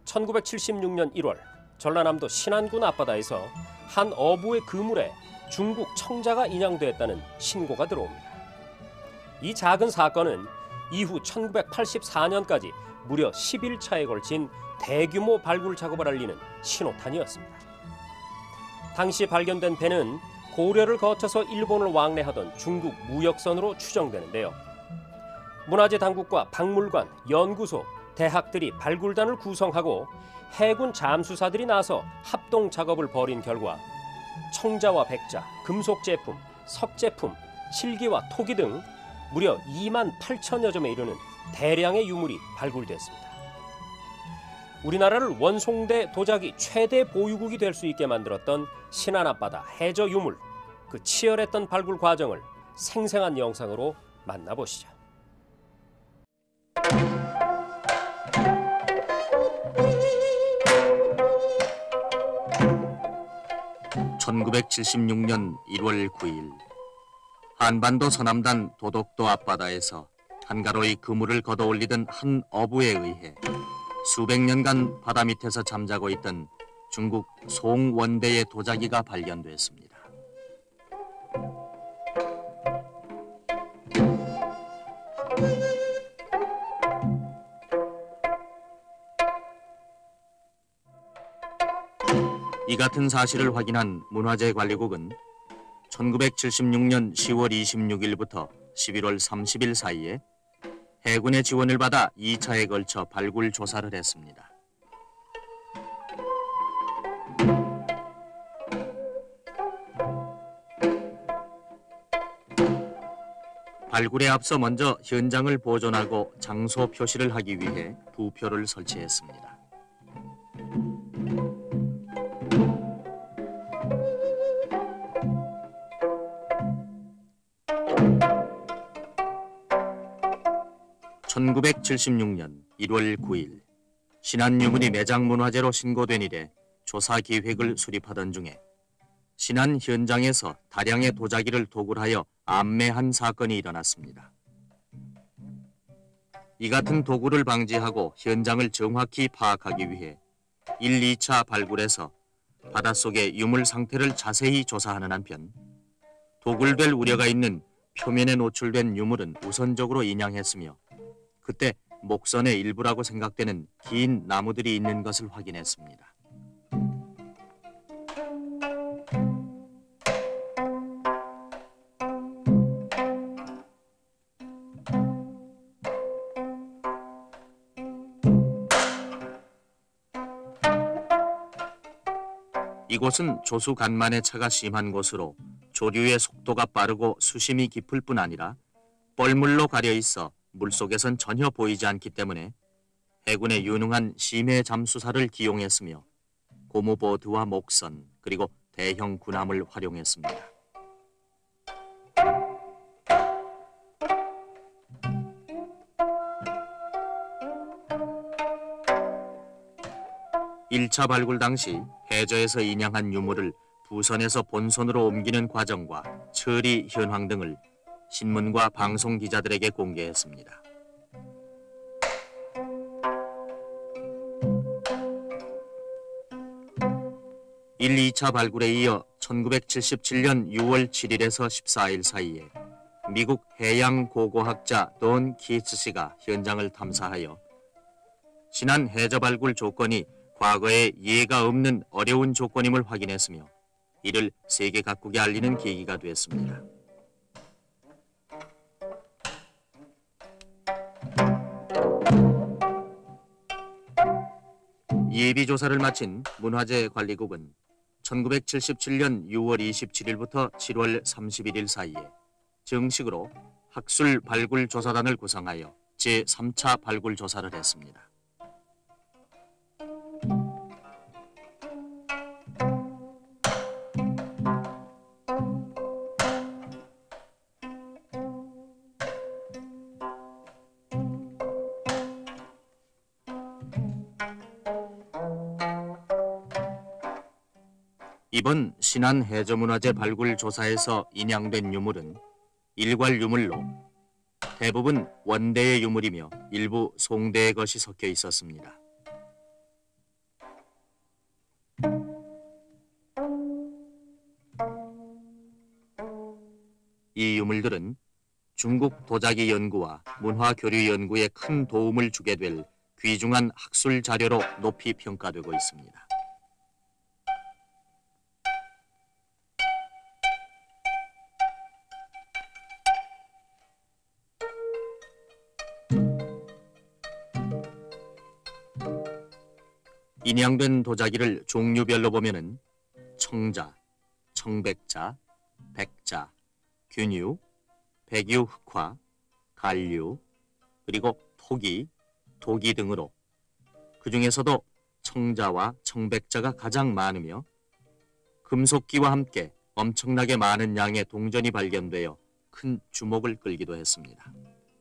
1976년 1월 전라남도 신안군 앞바다에서 한 어부의 그물에 중국 청자가 인양됐다는 신고가 들어옵니다. 이 작은 사건은 이후 1984년까지 무려 10일차에 걸친 대규모 발굴 작업을 알리는 신호탄이었습니다. 당시 발견된 배는 고려를 거쳐서 일본을 왕래하던 중국 무역선으로 추정되는데요. 문화재 당국과 박물관, 연구소, 대학들이 발굴단을 구성하고 해군 잠수사들이 나서 합동 작업을 벌인 결과 청자와 백자, 금속 제품, 석 제품, 칠기와 토기 등 무려 2만 8천여 점에 이르는 대량의 유물이 발굴됐습니다. 우리나라를 원송대 도자기 최대 보유국이 될 수 있게 만들었던 신안 앞바다 해저 유물, 그 치열했던 발굴 과정을 생생한 영상으로 만나보시죠. (1976년 1월 9일) 한반도 서남단 도덕도 앞바다에서 한가로이 그물을 걷어올리던 한 어부에 의해 수백 년간 바다 밑에서 잠자고 있던 중국 송원대의 도자기가 발견됐습니다. 이 같은 사실을 확인한 문화재관리국은 1976년 10월 26일부터 11월 30일 사이에 해군의 지원을 받아 2차에 걸쳐 발굴 조사를 했습니다. 발굴에 앞서 먼저 현장을 보존하고 장소 표시를 하기 위해 부표를 설치했습니다. (1976년 1월 9일) 신안 유물이 매장문화재로 신고된 이래 조사 기획을 수립하던 중에 신안 현장에서 다량의 도자기를 도굴하여 암매한 사건이 일어났습니다. 이 같은 도굴을 방지하고 현장을 정확히 파악하기 위해 1, 2차 발굴에서 바닷속의 유물 상태를 자세히 조사하는 한편 도굴될 우려가 있는 표면에 노출된 유물은 우선적으로 인양했으며 그때 목선의 일부라고 생각되는 긴 나무들이 있는 것을 확인했습니다. 이곳은 조수 간만의 차가 심한 곳으로 조류의 속도가 빠르고 수심이 깊을 뿐 아니라 뻘물로 가려 있어 물속에선 전혀 보이지 않기 때문에 해군의 유능한 심해 잠수사를 기용했으며 고무보트와 목선 그리고 대형 군함을 활용했습니다. (1차) 발굴 당시 해저에서 인양한 유물을 부선에서 본선으로 옮기는 과정과 처리 현황 등을 신문과 방송 기자들에게 공개했습니다. (1, 2차) 발굴에 이어 1977년 6월 7일에서 14일 사이에 미국 해양고고학자 돈 키츠 씨가 현장을 탐사하여 신안 해저 발굴 조건이 과거에 예가 없는 어려운 조건임을 확인했으며 이를 세계 각국에 알리는 계기가 됐습니다. 예비조사를 마친 문화재관리국은 1977년 6월 27일부터 7월 31일 사이에 정식으로 학술 발굴 조사단을 구성하여 제3차 발굴 조사를 했습니다. 이번 신안 해저문화재 발굴 조사에서 인양된 유물은 일괄 유물로 대부분 원대의 유물이며 일부 송대의 것이 섞여 있었습니다. 유물들은 중국 도자기 연구와 문화 교류 연구에 큰 도움을 주게 될 귀중한 학술 자료로 높이 평가되고 있습니다. 인양된 도자기를 종류별로 보면은 청자, 청백자, 백자, 균유, 백유 흑화, 갈류, 그리고 토기, 도기 등으로 그 중에서도 청자와 청백자가 가장 많으며 금속기와 함께 엄청나게 많은 양의 동전이 발견되어 큰 주목을 끌기도 했습니다.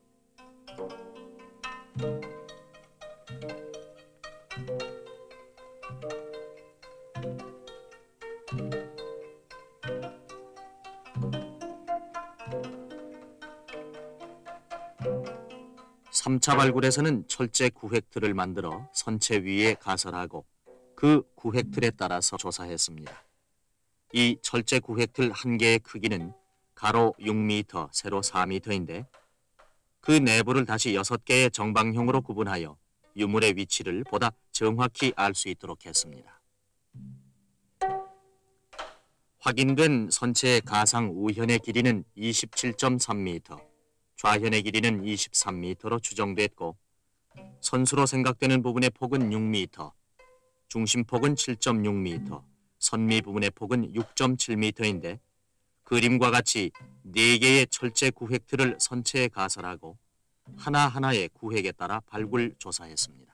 삼 차 발굴에서는 철제 구획틀을 만들어 선체 위에 가설하고 그 구획틀에 따라서 조사했습니다. 이 철제 구획틀 한 개의 크기는 가로 6m, 세로 4m인데 그 내부를 다시 6개의 정방형으로 구분하여 유물의 위치를 보다 정확히 알 수 있도록 했습니다. 확인된 선체의 가상 우현의 길이는 27.3m, 좌현의 길이는 23m로 추정됐고 선수로 생각되는 부분의 폭은 6m, 중심폭은 7.6m, 선미 부분의 폭은 6.7m인데 그림과 같이 4개의 철제 구획틀을 선체에 가설하고 하나하나의 구획에 따라 발굴 조사했습니다.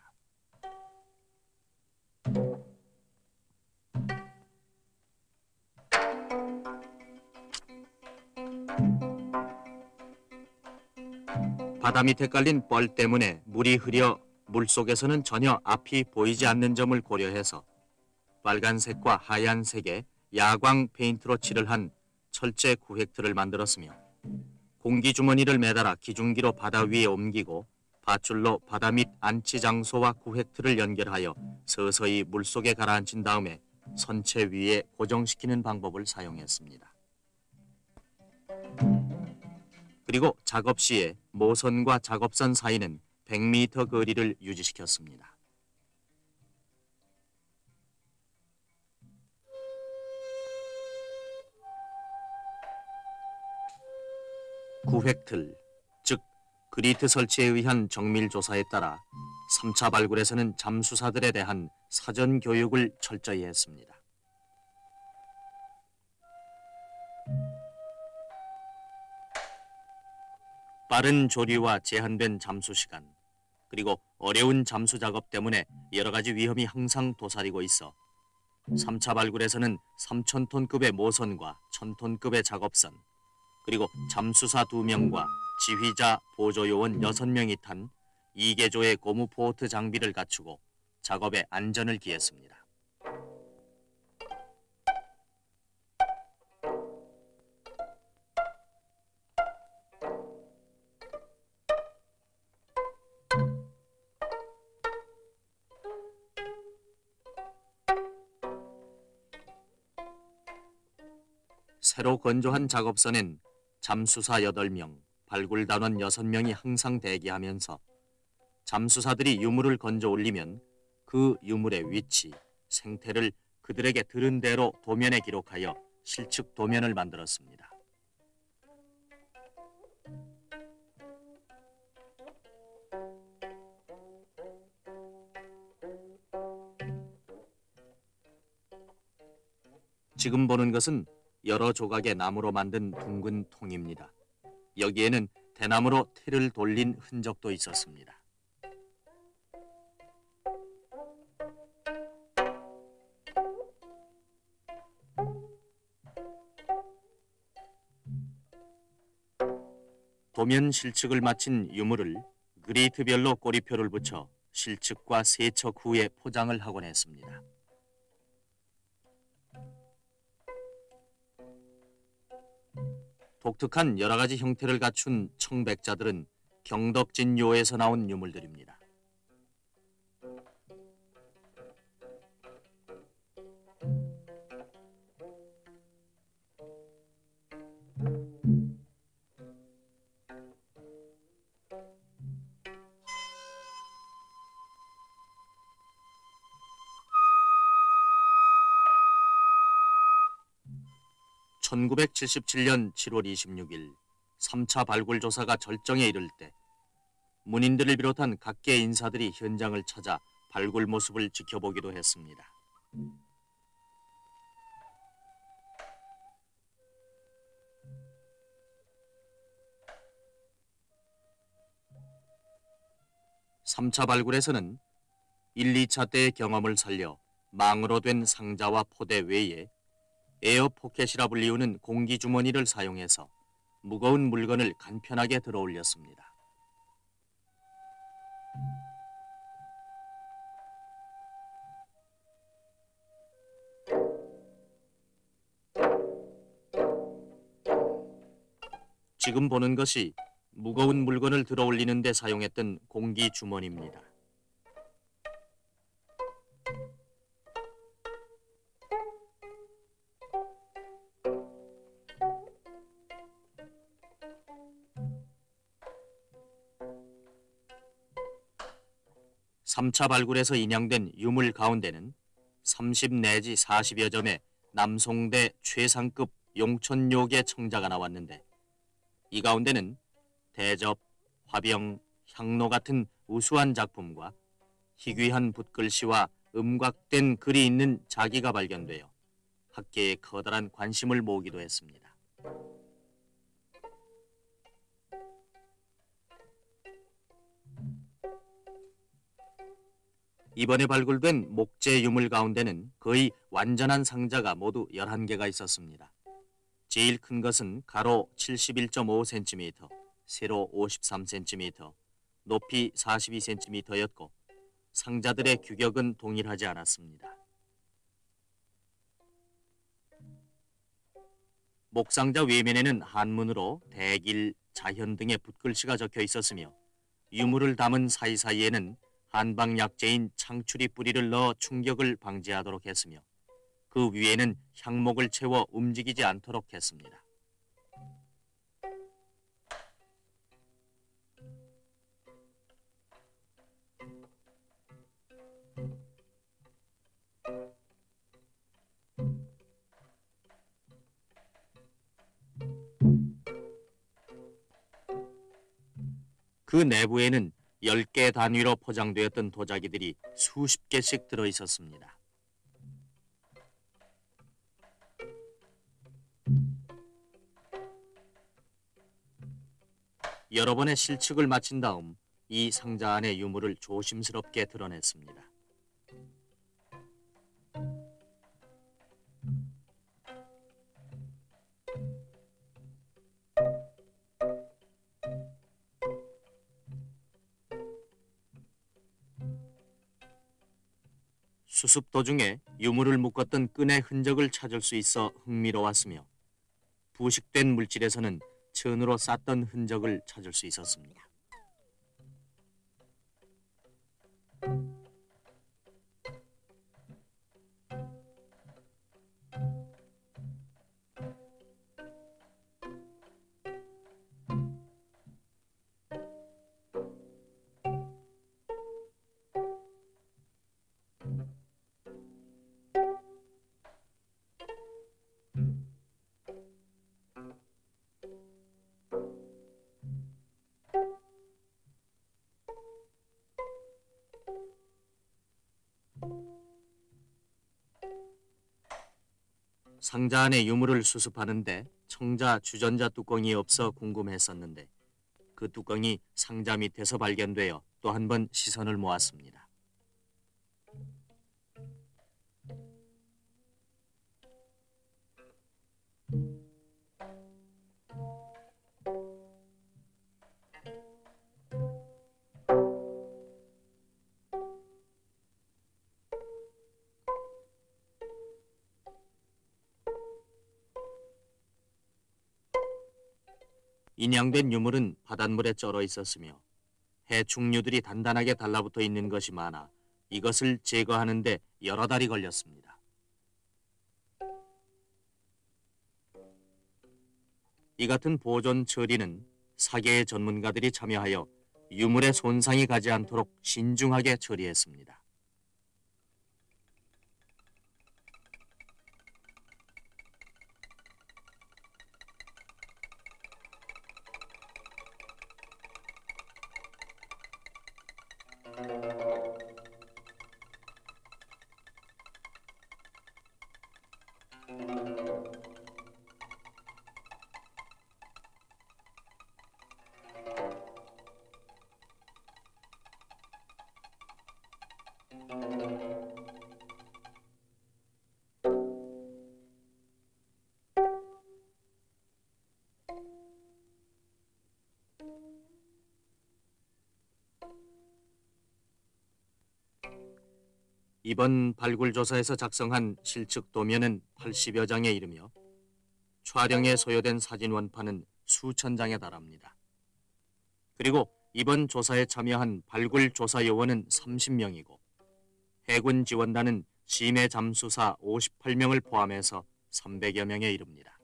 바다 밑에 깔린 뻘 때문에 물이 흐려 물속에서는 전혀 앞이 보이지 않는 점을 고려해서 빨간색과 하얀색의 야광 페인트로 칠을 한 철제 구획틀을 만들었으며 공기주머니를 매달아 기중기로 바다 위에 옮기고 밧줄로 바다 밑 안치 장소와 구획틀을 연결하여 서서히 물속에 가라앉힌 다음에 선체 위에 고정시키는 방법을 사용했습니다. 그리고 작업 시에 모선과 작업선 사이는 100m 거리를 유지시켰습니다. 구획틀, 즉 그리트 설치에 의한 정밀 조사에 따라 3차 발굴에서는 잠수사들에 대한 사전 교육을 철저히 했습니다. 빠른 조류와 제한된 잠수 시간, 그리고 어려운 잠수 작업 때문에 여러 가지 위험이 항상 도사리고 있어 3차 발굴에서는 3,000톤급의 모선과 1,000톤급의 작업선, 그리고 잠수사 2명과 지휘자 보조요원 6명이 탄 2개조의 고무포트 장비를 갖추고 작업에 안전을 기했습니다. 새로 건조한 작업선엔 잠수사 8명, 발굴단원 6명이 항상 대기하면서 잠수사들이 유물을 건져 올리면 그 유물의 위치, 생태를 그들에게 들은 대로 도면에 기록하여 실측 도면을 만들었습니다. 지금 보는 것은 여러 조각의 나무로 만든 둥근 통입니다. 여기에는 대나무로 틀을 돌린 흔적도 있었습니다. 도면 실측을 마친 유물을 그리트별로 꼬리표를 붙여 실측과 세척 후에 포장을 하곤 했습니다. 독특한 여러 가지 형태를 갖춘 청백자들은 경덕진요에서 나온 유물들입니다. 1977년 7월 26일 3차 발굴 조사가 절정에 이를 때 문인들을 비롯한 각계 인사들이 현장을 찾아 발굴 모습을 지켜보기도 했습니다. (3차) 발굴에서는 1, 2차 때의 경험을 살려 망으로 된 상자와 포대 외에 에어 포켓이라 불리우는 공기 주머니를 사용해서 무거운 물건을 간편하게 들어 올렸습니다. 지금 보는 것이 무거운 물건을 들어 올리는 데 사용했던 공기 주머니입니다. (3차) 발굴에서 인양된 유물 가운데는 30 내지 40여 점의 남송대 최상급 용천요계 청자가 나왔는데 이 가운데는 대접, 화병, 향로 같은 우수한 작품과 희귀한 붓글씨와 음각된 글이 있는 자기가 발견되어 학계에 커다란 관심을 모으기도 했습니다. 이번에 발굴된 목재 유물 가운데는 거의 완전한 상자가 모두 11개가 있었습니다. 제일 큰 것은 가로 71.5cm, 세로 53cm, 높이 42cm였고 상자들의 규격은 동일하지 않았습니다. 목상자 외면에는 한문으로 대길, 자현 등의 붓글씨가 적혀 있었으며 유물을 담은 사이사이에는 한방약재인 창추리 뿌리를 넣어 충격을 방지하도록 했으며 그 위에는 향목을 채워 움직이지 않도록 했습니다. 그 내부에는 10개 단위로 포장되었던 도자기들이 수십 개씩 들어있었습니다. 여러 번의 실측을 마친 다음 이 상자 안의 유물을 조심스럽게 드러냈습니다. 수습 도중에 유물을 묶었던 끈의 흔적을 찾을 수 있어 흥미로웠으며 부식된 물질에서는 천으로 쌌던 흔적을 찾을 수 있었습니다. 상자 안에 유물을 수습하는데 청자 주전자 뚜껑이 없어 궁금했었는데 그 뚜껑이 상자 밑에서 발견되어 또 한 번 시선을 모았습니다. 인양된 유물은 바닷물에 쩔어 있었으며 해충류들이 단단하게 달라붙어 있는 것이 많아 이것을 제거하는 데 여러 달이 걸렸습니다. 이 같은 보존 처리는 사계의 전문가들이 참여하여 유물의 손상이 가지 않도록 신중하게 처리했습니다. 이번 발굴조사에서 작성한 실측 도면은 80여 장에 이르며 촬영에 소요된 사진 원판은 수천 장에 달합니다. 그리고 이번 조사에 참여한 발굴조사 요원은 30명이고 해군 지원단은 심해 잠수사 58명을 포함해서 300여 명에 이릅니다.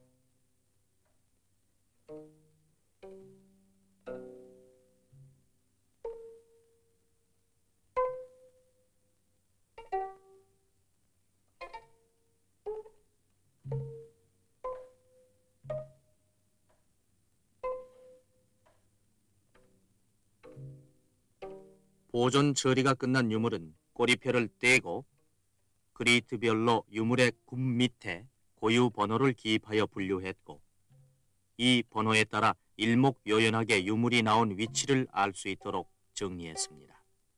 보존 처리가 끝난 유물은 꼬리표를 떼고 그리트별로 유물의 굽 밑에 고유 번호를 기입하여 분류했고 이 번호에 따라 일목요연하게 유물이 나온 위치를 알 수 있도록 정리했습니다.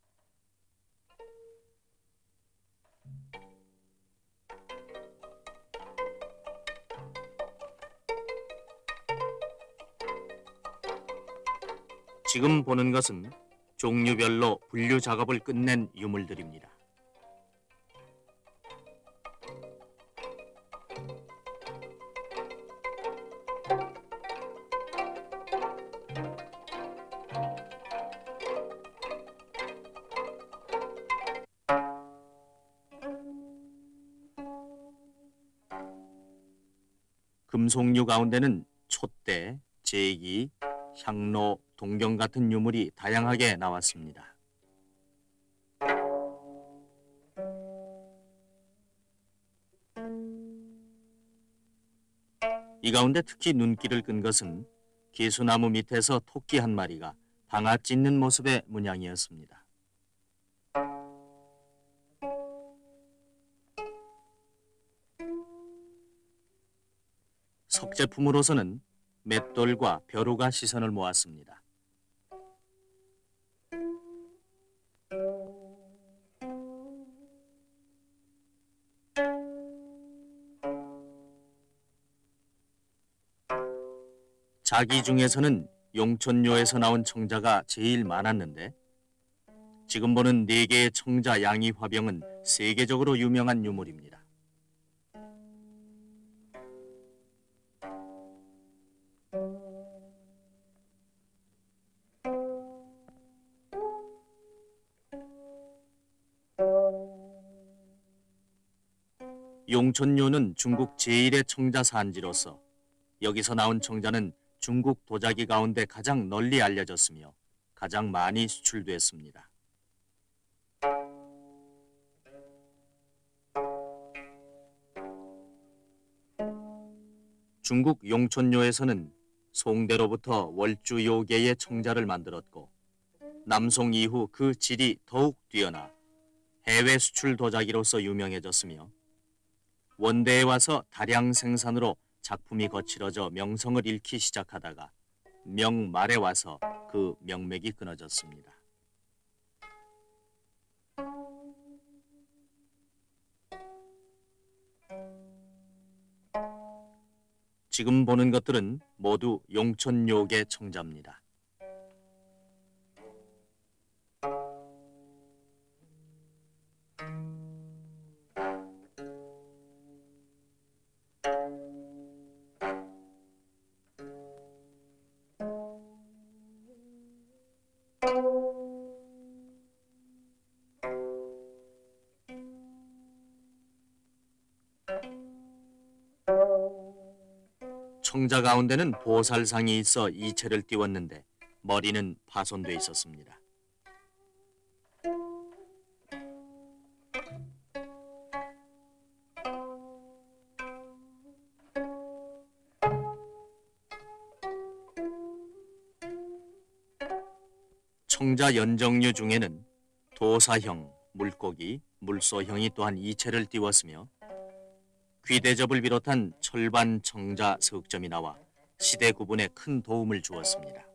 지금 보는 것은 종류별로 분류 작업을 끝낸 유물들입니다. 금속류 가운데는 촛대, 제기, 향로, 동경 같은 유물이 다양하게 나왔습니다. 이 가운데 특히 눈길을 끈 것은 개수나무 밑에서 토끼 한 마리가 방아 찢는 모습의 문양이었습니다. 석제품으로서는 맷돌과 벼루가 시선을 모았습니다. 자기 중에서는 용천묘에서 나온 청자가 제일 많았는데 지금 보는 4개의 청자 양이 화병은 세계적으로 유명한 유물입니다. 용천묘는 중국 제1의 청자 산지로서 여기서 나온 청자는 중국 도자기 가운데 가장 널리 알려졌으며 가장 많이 수출됐습니다. 중국 용천묘에서는 송대로부터 월주요계의 청자를 만들었고 남송 이후 그 질이 더욱 뛰어나 해외 수출 도자기로서 유명해졌으며 원대에 와서 다량 생산으로 작품이 거칠어져 명성을 잃기 시작하다가 명말에 와서 그 명맥이 끊어졌습니다. 지금 보는 것들은 모두 용천요계 청자입니다. 청자 가운데는 보살상이 있어 이체를 띄웠는데 머리는 파손돼 있었습니다. 청자 연정류 중에는 도사형, 물고기, 물소형이 또한 이체를 띄웠으며 귀대접을 비롯한 철반 청자 석점이 나와 시대 구분에 큰 도움을 주었습니다.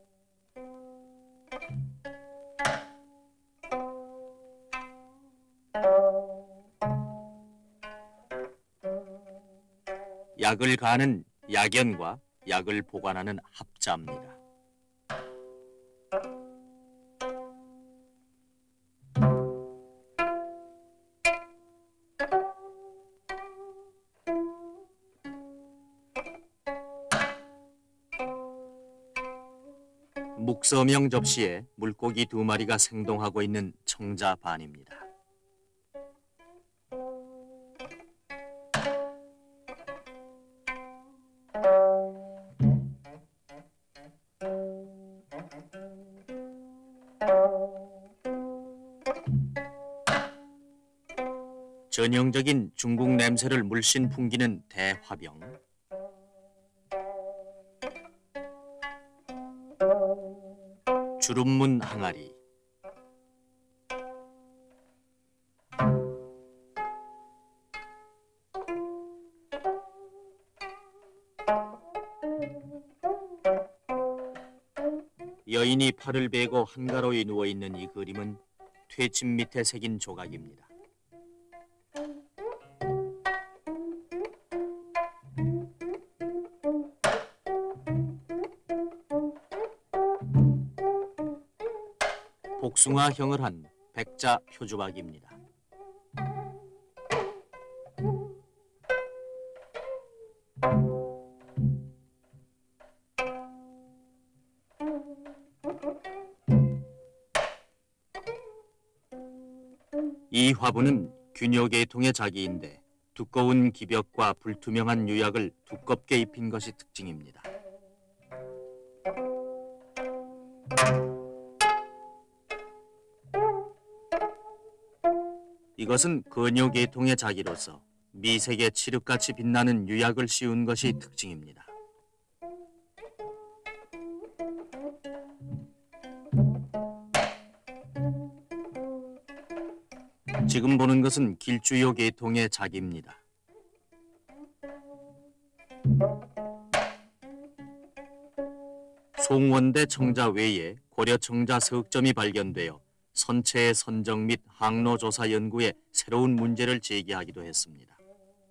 약을 가는 약연과 약을 보관하는 합자입니다. 묵서명 접시에 물고기 2마리가 생동하고 있는 청자반입니다. 전형적인 중국 냄새를 물씬 풍기는 대화병, 주름문 항아리, 여인이 팔을 베고 한가로이 누워있는 이 그림은 퇴침 밑에 새긴 조각입니다. 복숭아형을 한 백자 표주박입니다. 이 화분은 균요계통의 자기인데 두꺼운 기벽과 불투명한 유약을 두껍게 입힌 것이 특징입니다. 이것은 근요계통의 자기로서 미색의 칠흑같이 빛나는 유약을 씌운 것이 특징입니다. 지금 보는 것은 길주요 계통의 자기입니다. 송원대 청자 외에 고려 청자 석점이 발견되어 선체의 선정 및 항로 조사 연구에 새로운 문제를 제기하기도 했습니다.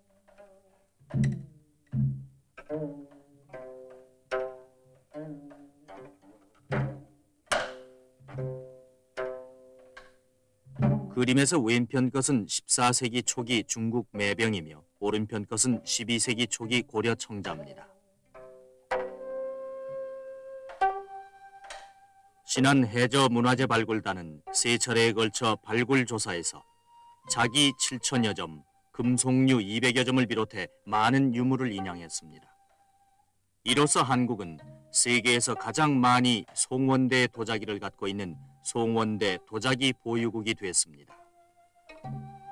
그림에서 왼편 것은 14세기 초기 중국 매병이며 오른편 것은 12세기 초기 고려 청자입니다. 신안해저문화재 발굴단은 3차례에 걸쳐 발굴 조사에서 자기 7천여 점, 금속류 200여 점을 비롯해 많은 유물을 인양했습니다. 이로써 한국은 세계에서 가장 많이 송원대 도자기를 갖고 있는 송원대 도자기 보유국이 됐습니다.